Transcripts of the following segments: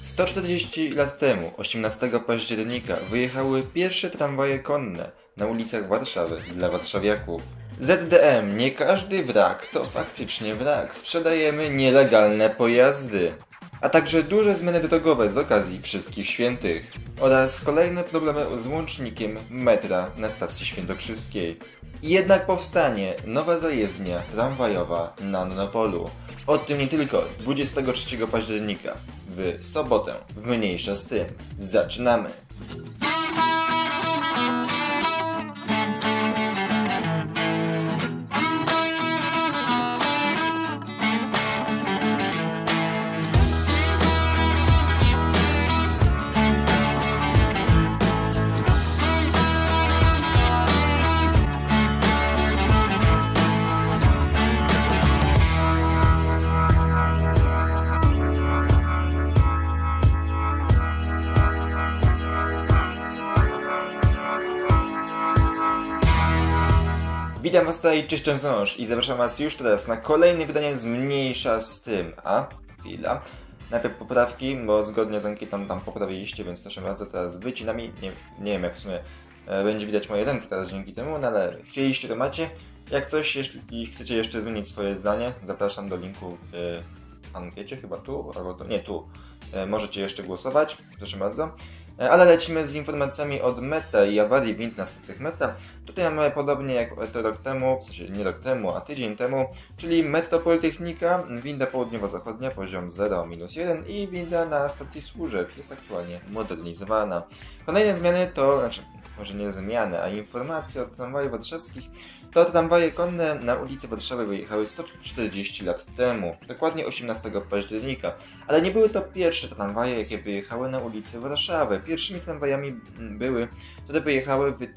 140 lat temu, 18 października, wyjechały pierwsze tramwaje konne na ulicach Warszawy dla warszawiaków. ZDM, nie każdy wrak to faktycznie wrak. Sprzedajemy nielegalne pojazdy. A także duże zmiany drogowe z okazji Wszystkich Świętych. Oraz kolejne problemy z łącznikiem metra na stacji świętokrzyskiej. I jednak powstanie nowa zajezdnia tramwajowa na Nonopolu. O tym nie tylko 23 października, w sobotę, w mniejsza z tym. Zaczynamy! Witam was tutaj, cześć, wąż i zapraszam was już teraz na kolejne wydanie z Mniejsza z tym. A, chwila. Najpierw poprawki, bo zgodnie z ankietą tam poprawiliście, więc proszę bardzo, teraz wycinami. Nie wiem jak w sumie będzie widać moje ręce teraz dzięki temu, no ale chcieliście, to macie. Jak coś, jeśli chcecie jeszcze zmienić swoje zdanie, zapraszam do linku w ankiecie, chyba tu, albo to, nie tu. Możecie jeszcze głosować, proszę bardzo. Ale lecimy z informacjami od metra i awarii wind na stacjach metra. Tutaj mamy podobnie jak to rok temu, w sensie nie rok temu, a tydzień temu, czyli Metro Politechnika, winda południowo-zachodnia, poziom 0-1 i winda na stacji Służew jest aktualnie modernizowana. Kolejne zmiany to, może nie zmiany, a informacje od tramwajów warszawskich. To tramwaje konne na ulicy Warszawy wyjechały 140 lat temu, dokładnie 18 października. Ale nie były to pierwsze tramwaje, jakie wyjechały na ulicy Warszawy. Pierwszymi tramwajami były, które wyjechały w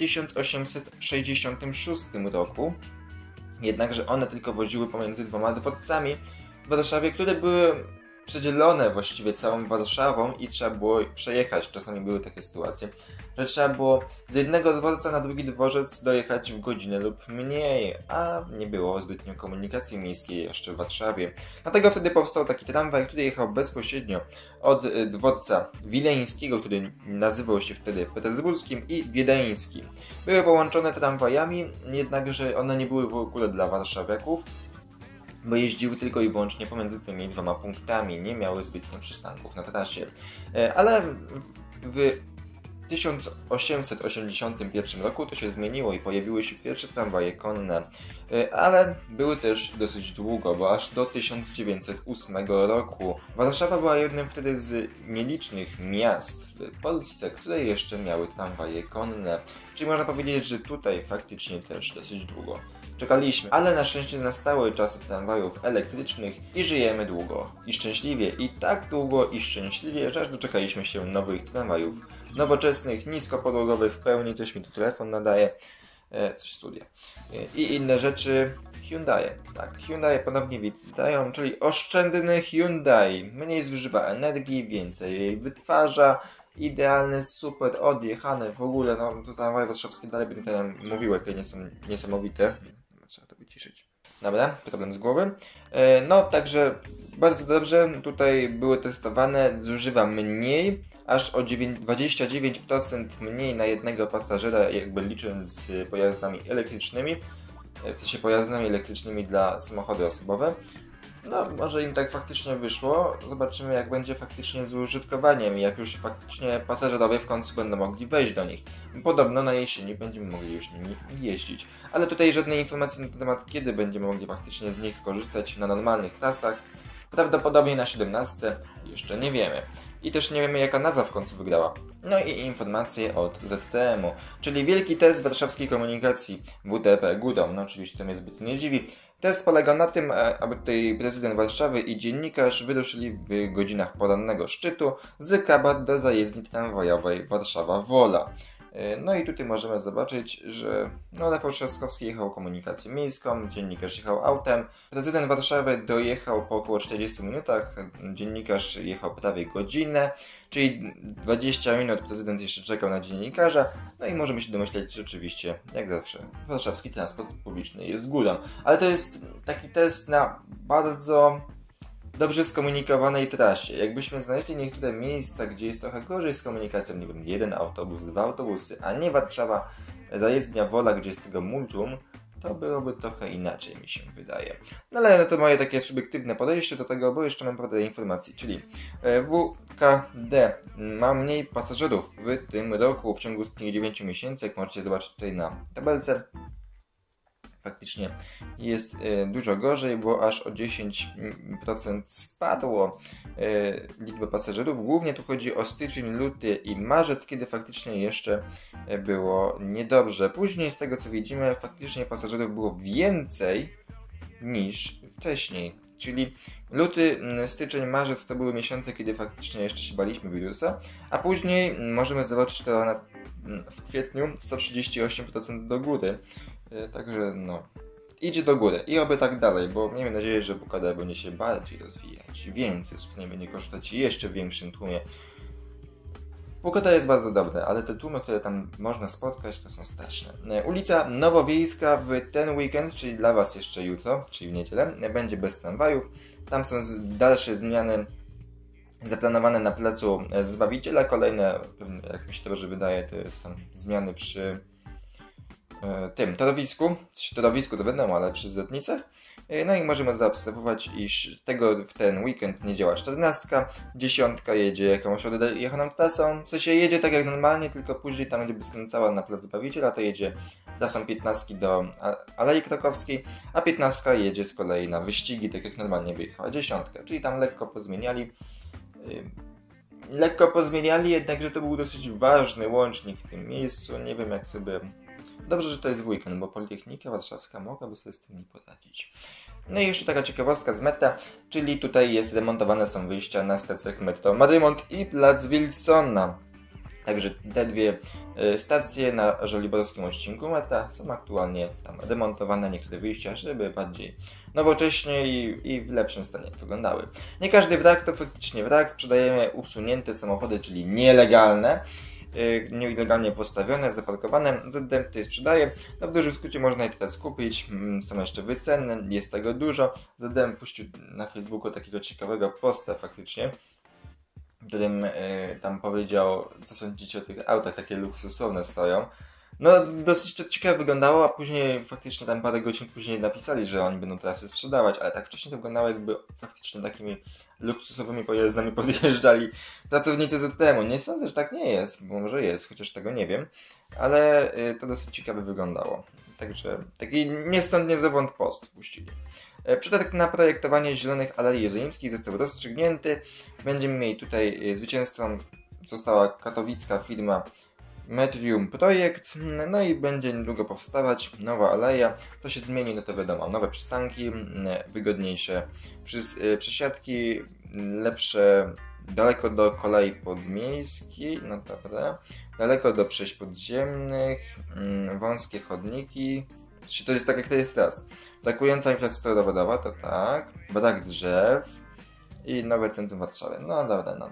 1866 roku. Jednakże one tylko woziły pomiędzy dwoma dworcami w Warszawie, które były przedzielone właściwie całą Warszawą i trzeba było przejechać. Czasami były takie sytuacje, że trzeba było z jednego dworca na drugi dworzec dojechać w godzinę lub mniej, a nie było zbytnio komunikacji miejskiej jeszcze w Warszawie. Dlatego wtedy powstał taki tramwaj, który jechał bezpośrednio od dworca wileńskiego, który nazywał się wtedy petersburskim, i wiedeński. Były połączone tramwajami, jednakże one nie były w ogóle dla warszawiaków, bo jeździły tylko i wyłącznie pomiędzy tymi dwoma punktami, nie miały zbytnio przystanków na trasie. Ale w 1881 roku to się zmieniło i pojawiły się pierwsze tramwaje konne, ale były też dosyć długo, bo aż do 1908 roku. Warszawa była jednym wtedy z nielicznych miast w Polsce, które jeszcze miały tramwaje konne, czyli można powiedzieć, że tutaj faktycznie też dosyć długo czekaliśmy, ale na szczęście nastały czasy tramwajów elektrycznych i żyjemy długo i szczęśliwie. I tak długo i szczęśliwie, że aż doczekaliśmy się nowych tramwajów nowoczesnych, niskopodłogowych, w pełni, coś mi tu telefon nadaje, coś studia. I inne rzeczy. Hyundai, tak, Hyundai ponownie witają, czyli oszczędny Hyundai, mniej zużywa energii, więcej jej wytwarza. Idealny, super, odjechany, w ogóle, no to tramwaje warszawskie dalej będę tutaj mówił, jakie są niesamowite. Trzeba to wyciszyć. Dobra, problem z głowy. No, także bardzo dobrze, tutaj były testowane, zużywa mniej, aż o 29% mniej na jednego pasażera, jakby licząc z pojazdami elektrycznymi, w sensie pojazdami elektrycznymi dla samochody osobowe. No, może im tak faktycznie wyszło. Zobaczymy, jak będzie faktycznie z użytkowaniem i jak już faktycznie pasażerowie w końcu będą mogli wejść do nich. Podobno na jesieni będziemy mogli już nimi jeździć. Ale tutaj żadnej informacji na temat, kiedy będziemy mogli faktycznie z nich skorzystać na normalnych trasach. Prawdopodobnie na 17 jeszcze nie wiemy. I też nie wiemy, jaka nazwa w końcu wygrała. No i informacje od ZTM-u, czyli wielki test warszawskiej komunikacji WTP Gudom. No oczywiście to mnie zbyt nie dziwi. Test polegał na tym, aby tutaj prezydent Warszawy i dziennikarz wyruszyli w godzinach porannego szczytu z Kabat do zajezdni tramwajowej Warszawa-Wola. No i tutaj możemy zobaczyć, że Rafał Trzaskowski jechał komunikacją miejską, dziennikarz jechał autem, prezydent Warszawy dojechał po około 40 minutach, dziennikarz jechał prawie godzinę, czyli 20 minut prezydent jeszcze czekał na dziennikarza, no i możemy się domyśleć, że rzeczywiście, jak zawsze, warszawski transport publiczny jest górą. Ale to jest taki test na bardzo dobrze skomunikowanej trasie. Jakbyśmy znaleźli niektóre miejsca, gdzie jest trochę gorzej z komunikacją, nie wiem, jeden autobus, dwa autobusy, a nie Warszawa, zajezdnia Wola, gdzie jest tego multum, to byłoby trochę inaczej, mi się wydaje. No ale to moje takie subiektywne podejście do tego, bo jeszcze mam parę informacji, czyli WKD ma mniej pasażerów w tym roku w ciągu ostatnich 9 miesięcy, jak możecie zobaczyć tutaj na tabelce. Faktycznie jest dużo gorzej, bo aż o 10% spadło liczba pasażerów. Głównie tu chodzi o styczeń, luty i marzec, kiedy faktycznie jeszcze było niedobrze. Później z tego co widzimy, faktycznie pasażerów było więcej niż wcześniej. Czyli luty, styczeń, marzec to były miesiące, kiedy faktycznie jeszcze się baliśmy wirusa, a później możemy zobaczyć to w kwietniu 138% do góry. Także no, idzie do góry i oby tak dalej, bo miejmy nadzieję, że WKD będzie się bardziej rozwijać, więcej osób nie będzie korzystać jeszcze w większym tłumie. WKD jest bardzo dobre, ale te tłumy, które tam można spotkać, to są straszne. Ulica Nowowiejska w ten weekend, czyli dla Was jeszcze jutro, czyli w niedzielę, będzie bez tramwajów. Tam są dalsze zmiany zaplanowane na placu Zbawiciela. Kolejne, jak mi się to dobrze wydaje, to są zmiany przy tym torowisku to wiadomo, ale przy zwrotnicach. No i możemy zaobserwować, iż w ten weekend nie działa 14, 10 jedzie jakąś odjechaną trasą, w sensie jedzie tak jak normalnie, tylko później tam będzie skręcała na plac Zbawiciela, to jedzie trasą 15 do Alei Krakowskiej, a 15 jedzie z kolei na wyścigi, tak jak normalnie wyjechała 10, czyli tam lekko pozmieniali, jednakże to był dosyć ważny łącznik w tym miejscu, nie wiem jak sobie... Dobrze, że to jest w weekend, bo Politechnika Warszawska mogłaby sobie z tym nie poradzić. No i jeszcze taka ciekawostka z metra, czyli tutaj remontowane są wyjścia na stacjach metro Marymont i Plac Wilsona. Także te dwie stacje na żoliborskim odcinku metra są aktualnie tam remontowane, niektóre wyjścia, żeby bardziej nowocześnie i w lepszym stanie wyglądały. Nie każdy wrak to faktycznie wrak, sprzedajemy usunięte samochody, czyli nielegalne. Nielegalnie postawione, zaparkowane, ZDM tutaj sprzedaje. No w dużym skrócie można je teraz kupić, są jeszcze wycenne, jest tego dużo. ZDM puścił na Facebooku takiego ciekawego posta faktycznie, w którym tam powiedział, co sądzicie o tych autach, takie luksusowne stoją. No dosyć to ciekawe wyglądało, a później faktycznie tam parę godzin później napisali, że oni będą teraz je sprzedawać, ale tak wcześniej to wyglądało, jakby faktycznie takimi luksusowymi pojazdami podjeżdżali pracownicy ZTM-u. Nie sądzę, że tak nie jest, bo może jest, chociaż tego nie wiem, ale to dosyć ciekawe wyglądało. Także taki nie stąd nie zowąd post puścili. Przetarg na projektowanie zielonych alei jerozolimskich został rozstrzygnięty. Będziemy mieli tutaj zwycięzcą została katowicka firma Metrium Projekt, no i będzie niedługo powstawać nowa aleja. To się zmieni, no to wiadomo, nowe przystanki, wygodniejsze przesiadki, lepsze, daleko do kolei podmiejskiej, no dobra, daleko do przejść podziemnych, wąskie chodniki, to jest tak jak to jest teraz. Brakująca infrastruktura dowodowa, to tak, brak drzew i nowe centrum Warszawy. No dobra,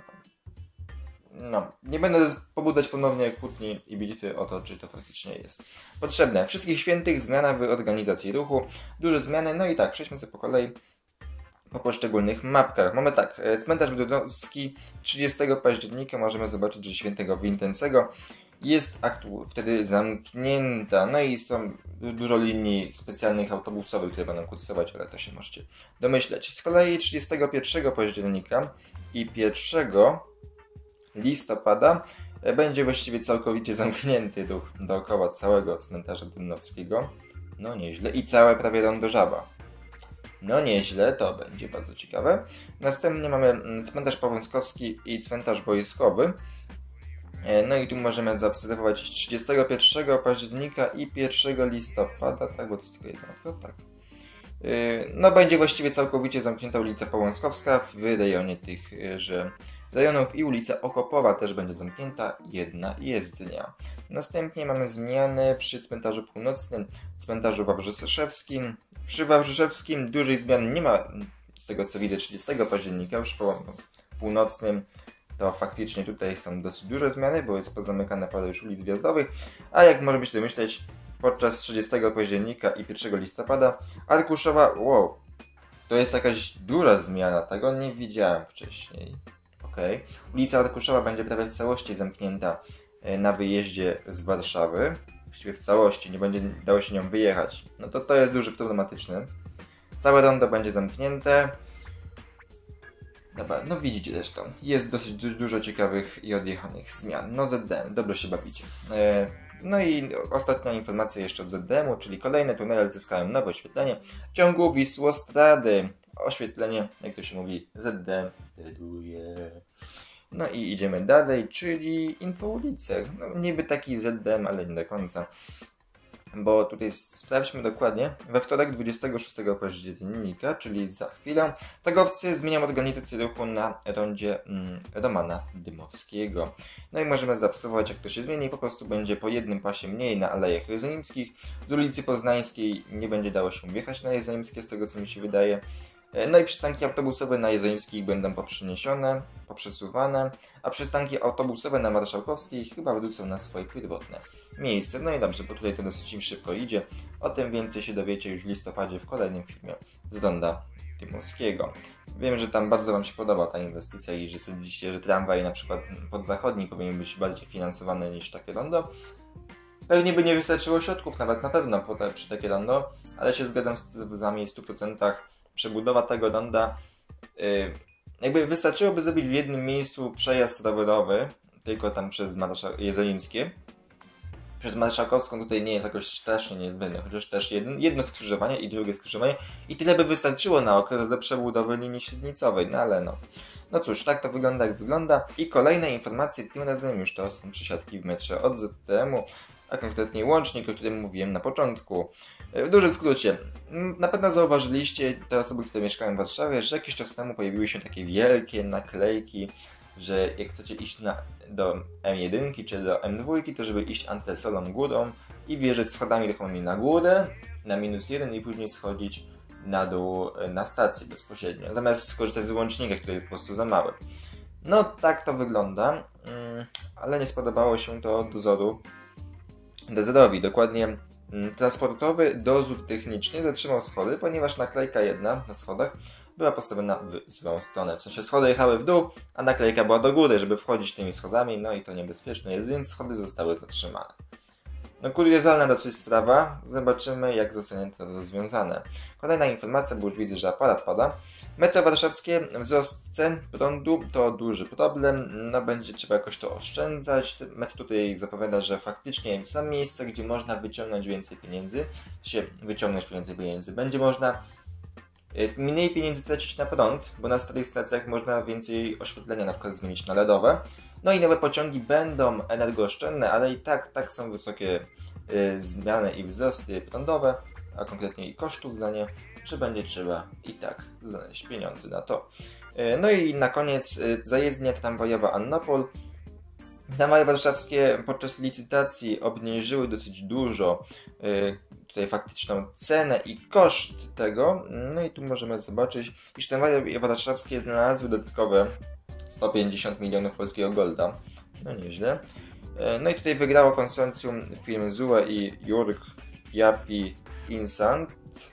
no, nie będę pobudzać ponownie kłótni i bitwy o to, czy to faktycznie jest potrzebne. Wszystkich świętych, zmiana w organizacji ruchu, duże zmiany, no i tak, przejdźmy sobie po kolei po poszczególnych mapkach. Mamy tak, cmentarz Wydodowski 30 października możemy zobaczyć, że świętego Wincentego jest wtedy zamknięta, no i są dużo linii specjalnych autobusowych, które będą kursować, ale to się możecie domyśleć. Z kolei 31 października i 1 listopada będzie właściwie całkowicie zamknięty ruch dookoła całego cmentarza Dymnowskiego. No nieźle. I całe prawie rondo Żaba. No nieźle, to będzie bardzo ciekawe. Następnie mamy cmentarz Powązkowski i cmentarz wojskowy. No i tu możemy zaobserwować 31 października i 1 listopada, tak, bo to jest tylko jedno, tak. No będzie właściwie całkowicie zamknięta ulica Powązkowska w rejonie tychże rejonów i ulica Okopowa też będzie zamknięta, jedna jezdnia. Następnie mamy zmiany przy cmentarzu północnym, cmentarzu wawrzyszewskim. Przy wawrzyszewskim dużej zmiany nie ma, z tego co widzę, 30 października, przy północnym to faktycznie tutaj są dosyć duże zmiany, bo jest pozamykane parę już ulic wjazdowych, a jak możemy się domyśleć, podczas 30 października i 1 listopada Arkuszowa, To jest jakaś duża zmiana, tego nie widziałem wcześniej. Okej. Ulica Arkuszowa będzie prawie w całości zamknięta na wyjeździe z Warszawy. Właściwie w całości, nie będzie dało się nią wyjechać. No to jest dużo problematyczne. Całe rondo będzie zamknięte. Dobra, no widzicie zresztą. Jest dosyć dużo ciekawych i odjechanych zmian. No ZDM, dobrze się bawicie. No i ostatnia informacja jeszcze od ZDM-u, czyli kolejne tunele zyskają nowe oświetlenie w ciągu Wisłostrady. Oświetlenie, jak to się mówi, ZDM deduje. No i idziemy dalej, czyli infoulice. No niby taki ZDM, ale nie do końca. Bo tutaj sprawdźmy dokładnie. We wtorek 26 października, czyli za chwilę, targowcy zmienią organizację ruchu na rondzie Romana Dymowskiego. No i możemy zaobserwować, jak to się zmieni. Po prostu będzie po jednym pasie mniej na Alejach Jeronimskich. Z ulicy Poznańskiej nie będzie dało się wjechać na Jeronimskie, z tego co mi się wydaje. No i przystanki autobusowe na Jerolimskich będą poprzesuwane, a przystanki autobusowe na Marszałkowskiej chyba wrócą na swoje pierwotne miejsce. No i dobrze, bo tutaj to dosyć szybko idzie. O tym więcej się dowiecie już w listopadzie w kolejnym filmie z ronda Dymowskiego. Wiem, że tam bardzo Wam się podoba ta inwestycja i że sądzicie, że tramwaj na przykład podzachodni powinien być bardziej finansowany niż takie rondo. Pewnie by nie wystarczyło środków, nawet na pewno przy takie rondo, ale się zgadzam z Wami w 100%. Przebudowa tego ronda, jakby wystarczyłoby zrobić w jednym miejscu przejazd rowerowy, tylko tam przez Jerolimskie. Przez Marszałkowską tutaj nie jest jakoś strasznie niezbędne, chociaż też jedno skrzyżowanie i drugie skrzyżowanie i tyle by wystarczyło na okres do przebudowy linii średnicowej, no ale no. No cóż, tak to wygląda jak wygląda. I kolejne informacje, tym razem już to są przesiadki w metrze od ZTM-u, a konkretnie łącznik, o którym mówiłem na początku. W dużym skrócie, na pewno zauważyliście, te osoby, które mieszkają w Warszawie, że jakiś czas temu pojawiły się takie wielkie naklejki, że jak chcecie iść do M1 czy do M2, to żeby iść antresolą górą i wjeżdżać schodami ruchomymi na górę, na -1 i później schodzić na dół na stacji bezpośrednio, zamiast skorzystać z łącznika, który jest po prostu za mały. No tak to wygląda, ale nie spodobało się to dozorowi, dokładnie transportowy dozór techniczny zatrzymał schody, ponieważ naklejka jedna na schodach była postawiona w złą stronę. W sensie schody jechały w dół, a naklejka była do góry, żeby wchodzić tymi schodami, no i to niebezpieczne jest, więc schody zostały zatrzymane. No kuriozalna dosyć sprawa, zobaczymy jak zostanie to rozwiązane. Kolejna informacja, bo już widzę, że aparat pada. Metro warszawskie, wzrost cen prądu to duży problem, no będzie trzeba jakoś to oszczędzać. Metro tutaj zapowiada, że faktycznie są miejsca, gdzie można wyciągnąć więcej pieniędzy, będzie można mniej pieniędzy tracić na prąd, bo na starych stacjach można więcej oświetlenia na przykład zmienić na LEDowe. No i nowe pociągi będą energooszczędne, ale i tak są wysokie zmiany i wzrosty prądowe, a konkretnie i kosztów za nie, że będzie trzeba i tak znaleźć pieniądze na to. No i na koniec zajezdnia tramwajowa Annopol. Tramwaje warszawskie podczas licytacji obniżyły dosyć dużo tutaj faktyczną cenę i koszt tego. No i tu możemy zobaczyć, iż tramwaje warszawskie znalazły dodatkowe 150 milionów polskiego golda. No nieźle. No i tutaj wygrało konsorcjum firm Zue i Jurg Japi Insant.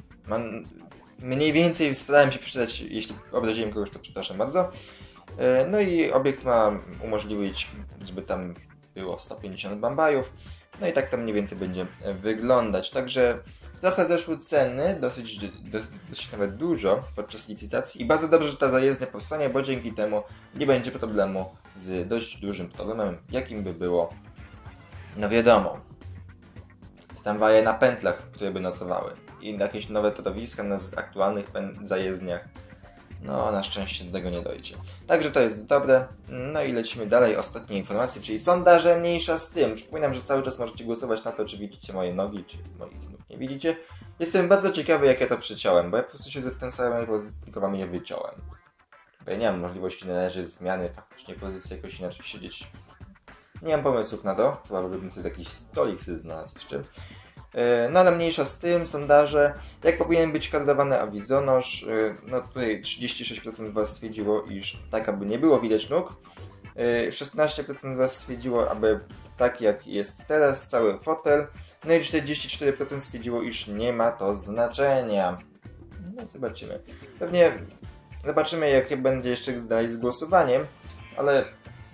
Mniej więcej starałem się przeczytać, jeśli obraziłem kogoś, to przepraszam bardzo. No i obiekt ma umożliwić, żeby tam było 150 bambajów. No i tak to mniej więcej będzie wyglądać. Także trochę zeszły ceny, dosyć nawet dużo podczas licytacji. I bardzo dobrze, że ta zajezdnia powstanie, bo dzięki temu nie będzie problemu z dość dużym problemem, jakim by było, no wiadomo, tramwaje na pętlach, które by nocowały. I jakieś nowe torowiska na aktualnych zajezdniach. No, na szczęście do tego nie dojdzie. Także to jest dobre. No i lecimy dalej. Ostatnie informacje, czyli sondaże mniejsza z tym. Przypominam, że cały czas możecie głosować na to, czy widzicie moje nogi, czy moich nóg nie widzicie. Jestem bardzo ciekawy, jak ja to przyciąłem, bo ja po prostu siedzę w ten samej pozycji, tylko wam je wyciąłem. Bo ja nie mam możliwości na razie zmiany faktycznie pozycji, jakoś inaczej siedzieć. Nie mam pomysłów na to. Chyba bym sobie jakiś stolik sobie znalazł jeszcze. No ale mniejsza z tym, sondaże, jak powinien być kandydowany awizonosz, no tutaj 36% z Was stwierdziło, iż tak aby nie było widać nóg, 16% z Was stwierdziło, aby tak jak jest teraz, cały fotel, no i 44% stwierdziło, iż nie ma to znaczenia. No zobaczymy. Pewnie zobaczymy, jak będzie jeszcze dalej z głosowaniem, ale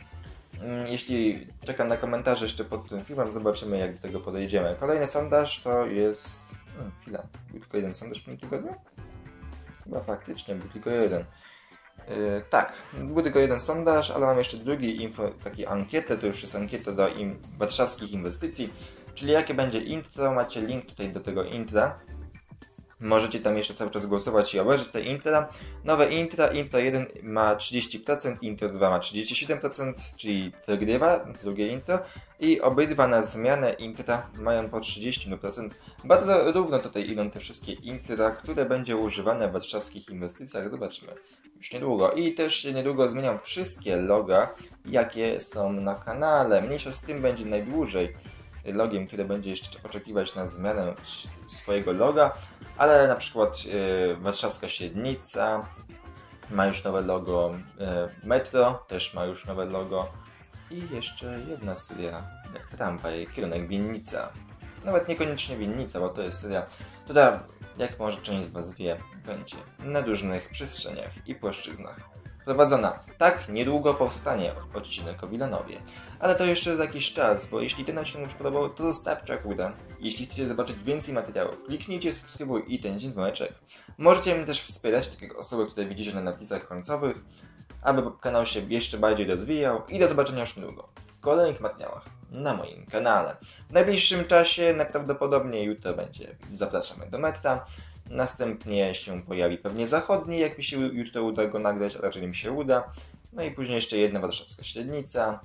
jeśli czekam na komentarze jeszcze pod tym filmem, zobaczymy, jak do tego podejdziemy. Kolejny sondaż to jest... chwila, był tylko jeden sondaż w tym tygodniu? Chyba faktycznie, był tylko jeden. Tak, był tylko jeden sondaż, ale mam jeszcze drugi taki ankietę, to już jest ankieta do warszawskich inwestycji, czyli jakie będzie intro, macie link tutaj do tego intra. Możecie tam jeszcze cały czas głosować i obejrzeć te intra. Nowe intra, intro 1 ma 30%, intro 2 ma 37%, czyli wygrywa drugie intro. I obydwa na zmianę intra mają po 30%. Bardzo równo tutaj idą te wszystkie intra, które będzie używane w warszawskich inwestycjach. Zobaczymy już niedługo. I też niedługo zmieniam wszystkie loga, jakie są na kanale. Mniejsza z tym będzie najdłużej logiem, które będzie jeszcze oczekiwać na zmianę swojego loga, ale na przykład warszawska Średnica ma już nowe logo, Metro też ma już nowe logo i jeszcze jedna seria jak tramwaj, kierunek Winnica. Nawet niekoniecznie Winnica, bo to jest seria, która, jak może część z Was wie, będzie na różnych przestrzeniach i płaszczyznach prowadzona. Tak, niedługo powstanie odcinek o Wilanowie. Ale to jeszcze za jakiś czas, bo jeśli ten odcinek Wam się podobał, to zostawcie łapkę. Jeśli chcecie zobaczyć więcej materiałów, kliknijcie subskrybuj i ten dzwoneczek. Możecie mnie też wspierać, tak jak osoby, które widzicie na napisach końcowych, aby kanał się jeszcze bardziej rozwijał i do zobaczenia już niedługo w kolejnych materiałach na moim kanale. W najbliższym czasie, najprawdopodobniej jutro będzie Zapraszamy do Metra. Następnie się pojawi pewnie Zachodni, jak mi się jutro uda go nagrać, a raczej mi się uda. No i później jeszcze jedna warszawska Średnica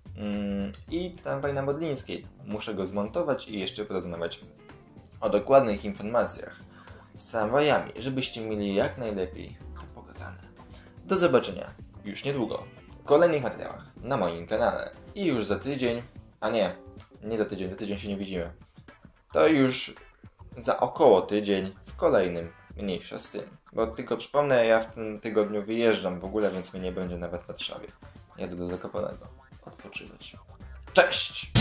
i tramwaj na Modlińskiej. Muszę go zmontować i jeszcze porozmawiać o dokładnych informacjach z tramwajami, żebyście mieli jak najlepiej to pokazane. Do zobaczenia już niedługo w kolejnych materiałach na moim kanale. I już za tydzień, a nie za tydzień się nie widzimy. To już za około tydzień w kolejnym, mniejsza z tym. Bo tylko przypomnę, ja w tym tygodniu wyjeżdżam w ogóle, więc mnie nie będzie nawet w Warszawie. Jadę do Zakopanego odpoczywać. Cześć!